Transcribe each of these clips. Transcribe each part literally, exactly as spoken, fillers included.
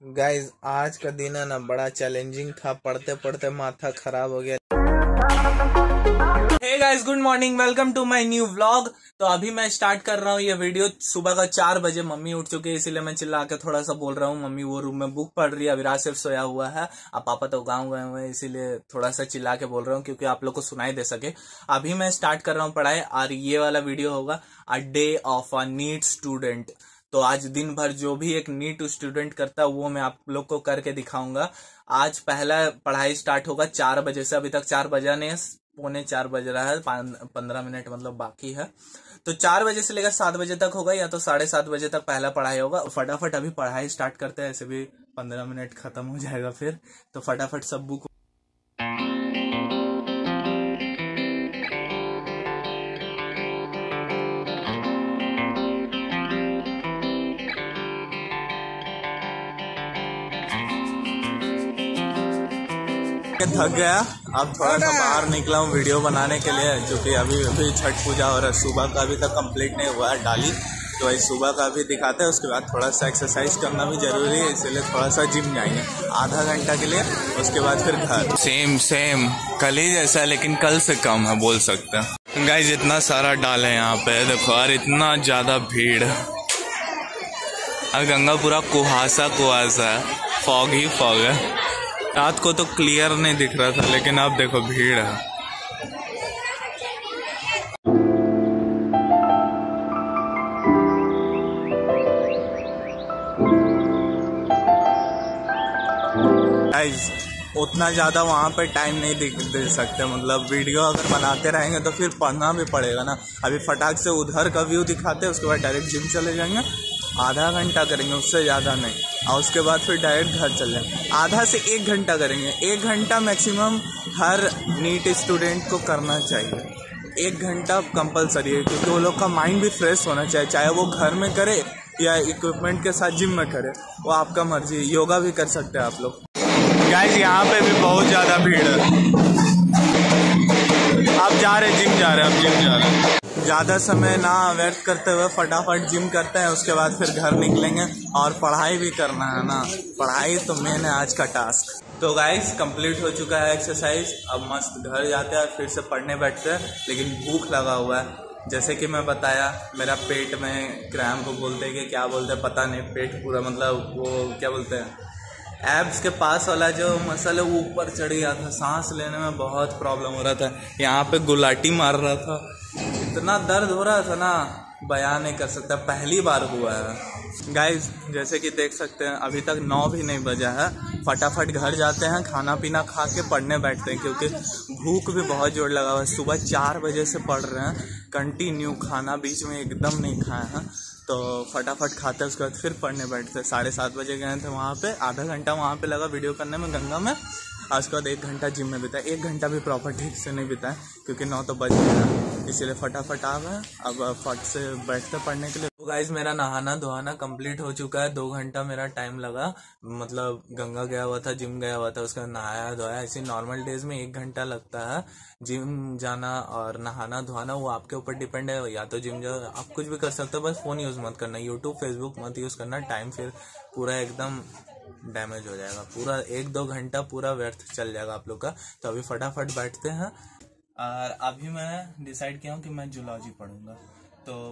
Guys आज का दिन है ना बड़ा चैलेंजिंग था। पढ़ते पढ़ते माथा खराब हो गया। Hey guys, good morning, welcome to my new vlog. तो अभी मैं स्टार्ट कर रहा हूँ ये वीडियो सुबह का चार बजे। मम्मी उठ चुकी है इसीलिए मैं चिल्ला के थोड़ा सा बोल रहा हूँ। मम्मी वो रूम में बुक पढ़ रही है, अविराज सिर्फ सोया हुआ है। अब पापा तो गाँव गए हुए हैं इसीलिए थोड़ा सा चिल्ला के बोल रहा हूँ क्योंकि आप लोग को सुनाई दे सके। अभी मैं स्टार्ट कर रहा हूँ पढ़ाई और ये वाला वीडियो होगा a day of a NEET student. तो आज दिन भर जो भी एक नीट स्टूडेंट करता है वो मैं आप लोग को करके दिखाऊंगा। आज पहला पढ़ाई स्टार्ट होगा चार बजे से। अभी तक चार बजा नहीं, पौने चार बज रहा है, पंद्रह मिनट मतलब बाकी है। तो चार बजे से लेकर सात बजे तक होगा या तो साढ़े सात बजे तक पहला पढ़ाई होगा। फटाफट अभी पढ़ाई स्टार्ट करते हैं, ऐसे भी पंद्रह मिनट खत्म हो जाएगा फिर। तो फटाफट सब बुक थक गया। अब थोड़ा सा बाहर निकला हूँ वीडियो बनाने के लिए, जो कि अभी अभी छठ पूजा हो रहा है। सुबह का अभी तक कंप्लीट नहीं हुआ है डाली, तो वही सुबह का अभी दिखाते हैं। उसके बाद थोड़ा सा एक्सरसाइज करना भी जरूरी है, इसीलिए थोड़ा सा जिम जाएंगे आधा घंटा के लिए। उसके बाद फिर घर। सेम सेम कल ही जैसा, लेकिन कल से कम है बोल सकते हैं। गाइस इतना सारा डाल है यहाँ पे, देखो यार इतना ज्यादा भीड़। और गंगा पूरा कुहासा कुहासा है, फॉग ही फॉग है। रात को तो क्लियर नहीं दिख रहा था, लेकिन अब देखो भीड़ है। गाइस उतना ज्यादा वहाँ पे टाइम नहीं दे सकते, मतलब वीडियो अगर बनाते रहेंगे तो फिर पढ़ना भी पड़ेगा ना। अभी फटाक से उधर का व्यू दिखाते हैं, उसके बाद डायरेक्ट जिम चले जाएंगे। आधा घंटा करेंगे, उससे ज़्यादा नहीं। और उसके बाद फिर डायरेक्ट घर चल जाएंगे। आधा से एक घंटा करेंगे, एक घंटा मैक्सिमम हर नीट स्टूडेंट को करना चाहिए। एक घंटा कंपलसरी है, क्योंकि वो लोग का माइंड भी फ्रेश होना चाहिए। चाहे वो घर में करे या इक्विपमेंट के साथ जिम में करे, वो आपका मर्जी। योगा भी कर सकते हैं आप लोग। गाइस यहाँ पे भी बहुत ज़्यादा भीड़ है। आप जा रहे जिम जा रहे हैं, अब जिम जा रहे हैं। ज़्यादा समय ना व्यर्थ करते हुए फटाफट जिम करते हैं, उसके बाद फिर घर निकलेंगे। और पढ़ाई भी करना है ना, पढ़ाई तो मेन है आज का टास्क। तो गाइस कंप्लीट हो चुका है एक्सरसाइज। अब मस्त घर जाते हैं, फिर से पढ़ने बैठते हैं। लेकिन भूख लगा हुआ है, जैसे कि मैं बताया मेरा पेट में क्रैम्प बोलते हैं कि क्या बोलते हैं पता नहीं, पेट पूरा मतलब वो क्या बोलते हैं एब्स के पास वाला जो मसल है वो ऊपर चढ़ गया था। सांस लेने में बहुत प्रॉब्लम हो रहा था, यहाँ पे गुलाटी मार रहा था। इतना दर्द हो रहा था ना, बयान नहीं कर सकता। पहली बार हुआ है गाइज। जैसे कि देख सकते हैं अभी तक नौ भी नहीं बजा है। फटाफट घर जाते हैं, खाना पीना खा के पढ़ने बैठते हैं, क्योंकि भूख भी बहुत जोर लगा हुआ है। सुबह चार बजे से पढ़ रहे हैं कंटिन्यू, खाना बीच में एकदम नहीं खाए हैं। तो फटाफट खाते हैं, उसके बाद फिर पढ़ने बैठते हैं। साढ़े सात बजे गए थे वहाँ पे, आधा घंटा वहाँ पे लगा वीडियो करने में गंगा में। उसके बाद एक घंटा जिम में बिताया। एक घंटा भी प्रॉपर ठीक से नहीं बिताया क्योंकि नौ तो बज गया, इसीलिए फटाफट आ गए। अब फट से बैठते पढ़ने के लिए। तो गाइज मेरा नहाना धोना कंप्लीट हो चुका है। दो घंटा मेरा टाइम लगा, मतलब गंगा गया हुआ था, जिम गया हुआ था, उसका नहाया धोया। ऐसे नॉर्मल डेज में एक घंटा लगता है जिम जाना और नहाना धोना, वो आपके ऊपर डिपेंड है। या तो जिम जाओ, आप कुछ भी कर सकते हो, बस फ़ोन यूज़ मत करना, यूट्यूब फेसबुक मत यूज़ करना। टाइम फिर पूरा एकदम डैमेज हो जाएगा, पूरा एक दो घंटा पूरा व्यर्थ चल जाएगा आप लोग का। तो अभी फटाफट बैठते हैं। और अभी मैं डिसाइड किया हूँ कि मैं जूलॉजी पढ़ूंगा। तो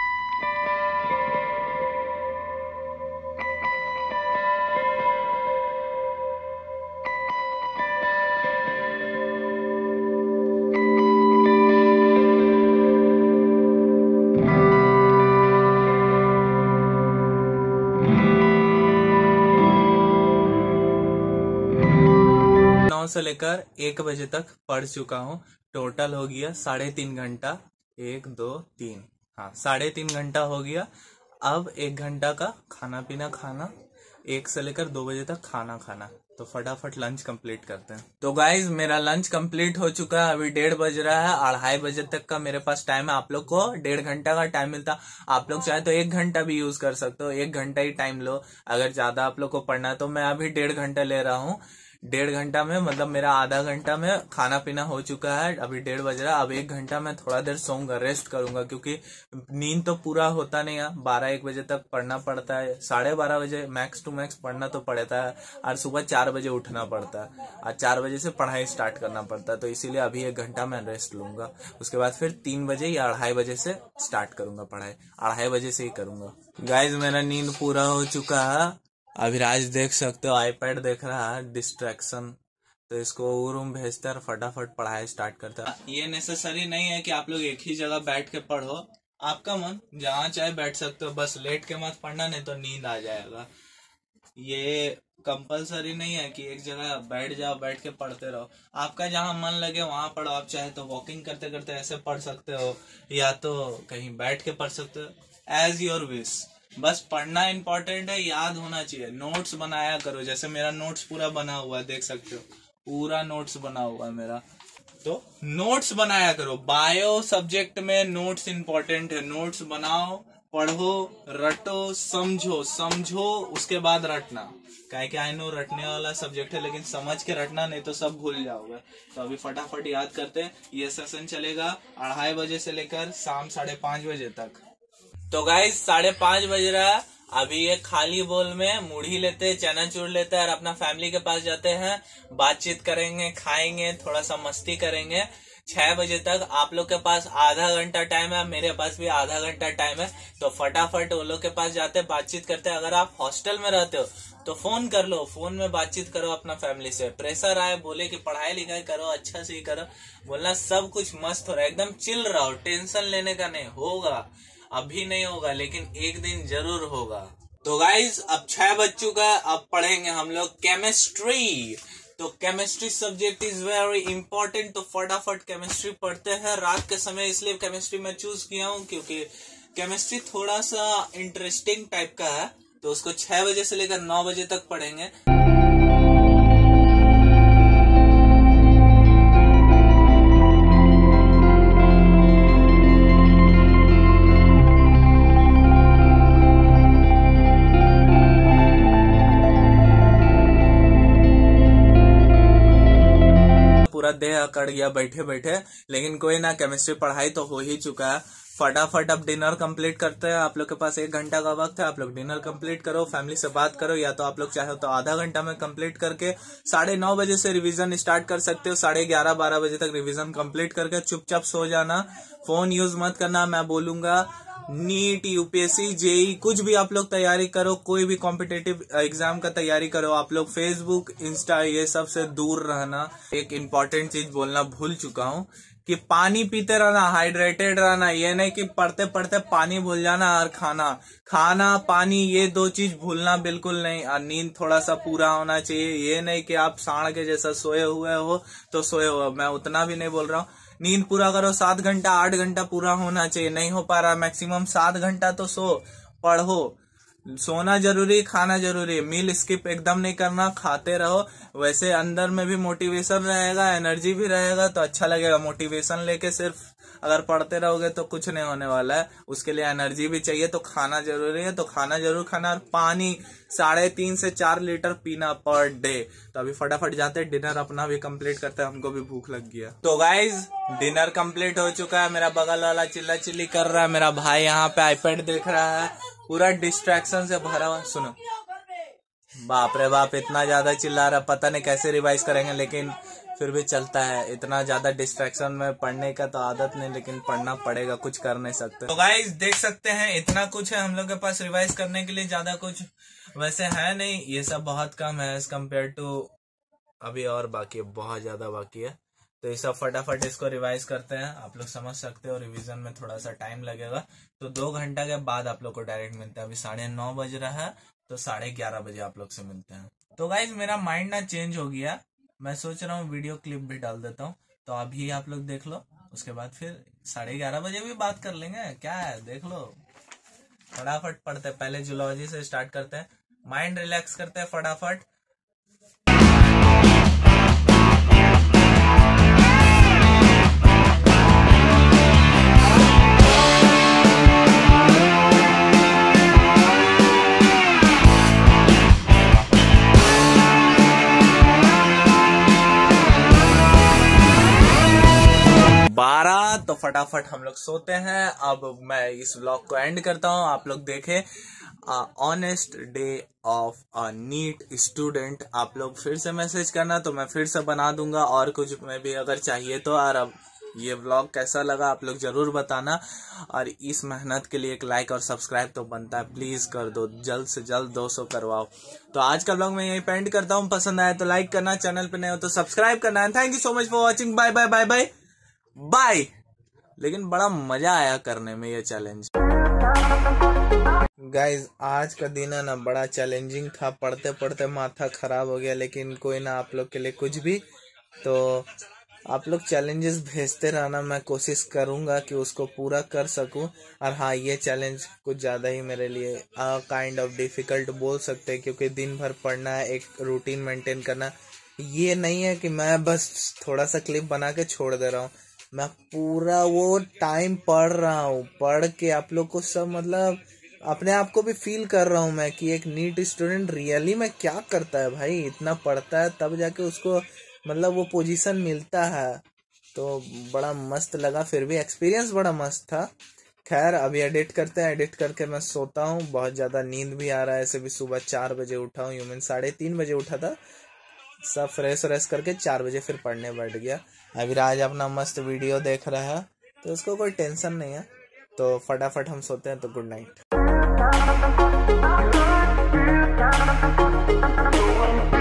से लेकर एक बजे तक पढ़ चुका हूँ। टोटल हो गया साढ़े तीन घंटा। एक दो तीन, हाँ साढ़े तीन घंटा हो गया। अब एक घंटा का खाना पीना खाना, एक से लेकर दो बजे तक खाना खाना। तो फटाफट लंच कंप्लीट करते हैं। तो गाइज मेरा लंच कंप्लीट हो चुका है। अभी डेढ़ बज रहा है, अढ़ाई बजे तक का मेरे पास टाइम है। आप लोग को डेढ़ घंटा का टाइम मिलता, आप लोग चाहे तो एक घंटा भी यूज कर सकते हो। एक घंटा ही टाइम लो, अगर ज्यादा आप लोग को पढ़ना है तो। मैं अभी डेढ़ घंटा ले रहा हूँ। डेढ़ घंटा में मतलब मेरा आधा घंटा में खाना पीना हो चुका है, अभी डेढ़ बज रहा है। अब एक घंटा में थोड़ा देर सोऊंगा, रेस्ट करूंगा, क्योंकि नींद तो पूरा होता नहीं है। बारह एक बजे तक पढ़ना पड़ता है, साढ़े बारह बजे मैक्स टू मैक्स पढ़ना तो पड़ता है, और सुबह चार बजे उठना पड़ता है, और चार बजे से पढ़ाई स्टार्ट करना पड़ता है। तो इसीलिए अभी एक घंटा मैं रेस्ट लूंगा, उसके बाद फिर तीन बजे या अढ़ाई बजे से स्टार्ट करूंगा पढ़ाई, अढ़ाई बजे से ही करूंगा। गाइज मेरा नींद पूरा हो चुका है। अभिराज देख सकते हो आईपैड देख रहा है, डिस्ट्रैक्शन, तो इसको वो रूम भेजते हैं, फटाफट पढ़ाई स्टार्ट करता है। ये नेसेसरी नहीं है कि आप लोग एक ही जगह बैठ के पढ़ो, आपका मन जहाँ चाहे बैठ सकते हो, बस लेट के मत पढ़ना, नहीं तो नींद आ जाएगा। ये कंपलसरी नहीं है कि एक जगह बैठ जाओ, बैठ के पढ़ते रहो, आपका जहाँ मन लगे वहां पढ़ो। आप चाहे तो वॉकिंग करते करते ऐसे पढ़ सकते हो, या तो कहीं बैठ के पढ़ सकते हो, एज योर विश। बस पढ़ना इंपॉर्टेंट है, याद होना चाहिए। नोट्स बनाया करो, जैसे मेरा नोट्स पूरा बना हुआ है, देख सकते हो पूरा नोट्स बना हुआ है मेरा, तो नोट्स बनाया करो। बायो सब्जेक्ट में नोट्स इंपॉर्टेंट है, नोट्स बनाओ, पढ़ो, रटो, समझो, समझो उसके बाद रटना। काहे कि आई नो रटने वाला सब्जेक्ट है, लेकिन समझ के रटना, नहीं तो सब भूल जाओगे। तो अभी फटाफट याद करते हैं। ये सेशन चलेगा अढ़ाई बजे से लेकर शाम साढ़े पांच बजे तक। तो गाइस साढ़े पांच बज रहा है, अभी ये खाली बोल में मुढ़ी लेते हैं, चना चूर लेते हैं और अपना फैमिली के पास जाते हैं, बातचीत करेंगे, खाएंगे, थोड़ा सा मस्ती करेंगे। छह बजे तक आप लोग के पास आधा घंटा टाइम है, मेरे पास भी आधा घंटा टाइम है, तो फटाफट वो लोग के पास जाते हैं, बातचीत करते हैं। अगर आप हॉस्टल में रहते हो तो फोन कर लो, फोन में बातचीत करो अपना फैमिली से। प्रेशर आए, बोले कि पढ़ाई लिखाई करो, अच्छा से ही करो, बोलना सब कुछ मस्त हो रहा है, एकदम चिल रहो, टेंशन लेने का नहीं। होगा, अभी नहीं होगा, लेकिन एक दिन जरूर होगा। तो गाइज अब छह बज चुका है, अब पढ़ेंगे हम लोग केमिस्ट्री। तो chemistry subject is very important, तो फटाफट केमिस्ट्री पढ़ते हैं रात के समय। इसलिए केमिस्ट्री में चूज किया हूँ क्योंकि केमिस्ट्री थोड़ा सा इंटरेस्टिंग टाइप का है, तो उसको छह बजे से लेकर नौ बजे तक पढ़ेंगे। पूरा देह अकड़ गया बैठे बैठे, लेकिन कोई ना, केमिस्ट्री पढ़ाई तो हो ही चुका है। फटाफट अब डिनर कंप्लीट करते हैं। आप लोग के पास एक घंटा का वक्त है, आप लोग डिनर कंप्लीट करो, फैमिली से बात करो, या तो आप लोग चाहे तो आधा घंटा में कंप्लीट करके साढ़े नौ बजे से रिवीजन स्टार्ट कर सकते हो। साढ़े ग्यारह बारह बजे तक रिवीजन कंप्लीट करके चुपचाप सो जाना, फोन यूज मत करना। मैं बोलूंगा नीट, यूपीएससी, जेई, कुछ भी आप लोग तैयारी करो, कोई भी कॉम्पिटेटिव एग्जाम का तैयारी करो, आप लोग फेसबुक, इंस्टा ये सब से दूर रहना। एक इम्पॉर्टेंट चीज बोलना भूल चुका हूँ कि पानी पीते रहना, हाइड्रेटेड रहना। ये नहीं कि पढ़ते पढ़ते पानी भूल जाना, और खाना खाना पानी ये दो चीज भूलना बिल्कुल नहीं। और नींद थोड़ा सा पूरा होना चाहिए, ये नहीं कि आप सांड के जैसा सोए हुए हो तो सोए हो, मैं उतना भी नहीं बोल रहा हूँ। नींद पूरा करो, सात घंटा आठ घंटा पूरा होना चाहिए। नहीं हो पा रहा मैक्सिमम सात घंटा तो सो, पढ़ो। सोना जरूरी, खाना जरूरी, मील स्किप एकदम नहीं करना, खाते रहो। वैसे अंदर में भी मोटिवेशन रहेगा, एनर्जी भी रहेगा, तो अच्छा लगेगा। मोटिवेशन लेके सिर्फ अगर पढ़ते रहोगे तो कुछ नहीं होने वाला है, उसके लिए एनर्जी भी चाहिए, तो खाना जरूरी है। तो खाना जरूर खाना, और पानी साढ़े तीन से चार लीटर पीना पर डे। तो अभी फटाफट जाते हैं, डिनर अपना भी कंप्लीट करते हैं, हमको भी भूख लग गया। तो गाइज डिनर कंप्लीट हो चुका है, मेरा बगल वाला चिल्ला चिल्ली कर रहा है, मेरा भाई यहाँ पे आईपैड देख रहा है, पूरा डिस्ट्रैक्शन से भरा हुआ। सुनो, बाप रे बाप, इतना ज्यादा चिल्ला रहा, पता नहीं कैसे रिवाइज करेंगे, लेकिन फिर भी चलता है। इतना ज्यादा डिस्ट्रैक्शन में पढ़ने का तो आदत नहीं, लेकिन पढ़ना पड़ेगा, कुछ कर नहीं सकते। तो गाइस देख सकते हैं इतना कुछ है हम लोग के पास रिवाइज करने के लिए, ज्यादा कुछ वैसे है नहीं, ये सब बहुत कम है एज कम्पेयर टू अभी, और बाकी है, बहुत ज्यादा बाकी है। तो ये सब फटाफट इसको रिवाइज करते हैं। आप लोग समझ सकते हो रिवीजन में थोड़ा सा टाइम लगेगा, तो दो घंटा के बाद आप लोग को डायरेक्ट मिलता है। अभी साढ़े नौ बज रहा है, तो साढ़े ग्यारह बजे आप लोग से मिलते हैं। तो गाइज मेरा माइंड ना चेंज हो गया, मैं सोच रहा हूँ वीडियो क्लिप भी डाल देता हूँ, तो अभी आप लोग देख लो, उसके बाद फिर साढ़े ग्यारह बजे भी बात कर लेंगे, क्या है देख लो। फटाफट पढ़ते, पहले जूलॉजी से स्टार्ट करते हैं, माइंड रिलैक्स करते हैं फटाफट। तो फटाफट हम लोग सोते हैं। अब मैं इस व्लॉग को एंड करता हूँ। आप लोग देखें honest day of a NEET student. आप लोग फिर से मैसेज करना तो मैं फिर से बना दूंगा, और कुछ में भी अगर चाहिए तो। और अब ये व्लॉग कैसा लगा आप लोग जरूर बताना, और इस मेहनत के लिए एक लाइक और सब्सक्राइब तो बनता है, प्लीज कर दो, जल्द से जल्द दो सौ करवाओ। तो आज का व्लॉग मैं यहीं पे एंड करता हूँ। पसंद आया तो लाइक करना, चैनल पे नए हो तो सब्सक्राइब करना है। Thank you so much for watching. Bye bye bye bye bye. लेकिन बड़ा मजा आया करने में ये चैलेंज। गाइज आज का दिन है ना बड़ा चैलेंजिंग था, पढ़ते पढ़ते माथा खराब हो गया, लेकिन कोई ना, आप लोग के लिए कुछ भी। तो आप लोग चैलेंजेस भेजते रहना, मैं कोशिश करूंगा कि उसको पूरा कर सकूं। और हाँ, ये चैलेंज कुछ ज़्यादा ही मेरे लिए काइंड ऑफ डिफिकल्ट बोल सकते हैं, क्योंकि दिन भर पढ़ना है, एक रूटीन मेंटेन करना। ये नहीं है कि मैं बस थोड़ा सा क्लिप बना के छोड़ दे रहा हूँ, मैं पूरा वो टाइम पढ़ रहा हूँ। पढ़ के आप लोग को सब मतलब अपने आप को भी फील कर रहा हूँ मैं कि एक नीट स्टूडेंट रियली में क्या करता है भाई। इतना पढ़ता है तब जाके उसको मतलब वो पोजीशन मिलता है। तो बड़ा मस्त लगा, फिर भी एक्सपीरियंस बड़ा मस्त था। खैर अभी एडिट करते हैं, एडिट करके मैं सोता हूँ। बहुत ज़्यादा नींद भी आ रहा है, ऐसे भी सुबह चार बजे उठा हूँ, यूं साढ़े तीन बजे उठा था। सब फ्रेश व्रेश करके चार बजे फिर पढ़ने बैठ गया। अभी राज अपना मस्त वीडियो देख रहा है, तो उसको कोई टेंशन नहीं है। तो फटाफट हम सोते हैं, तो गुड नाइट।